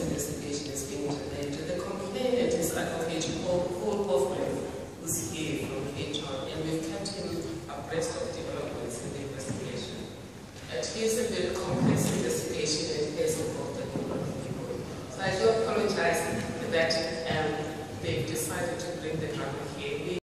investigation is being implemented. The complainant is Advocate Paul Hoffman, who's here from HR, and we've kept him abreast of developments in the investigation. It is a very complex investigation and it has involved a number of people. So I do apologize that they've decided to bring the drama here.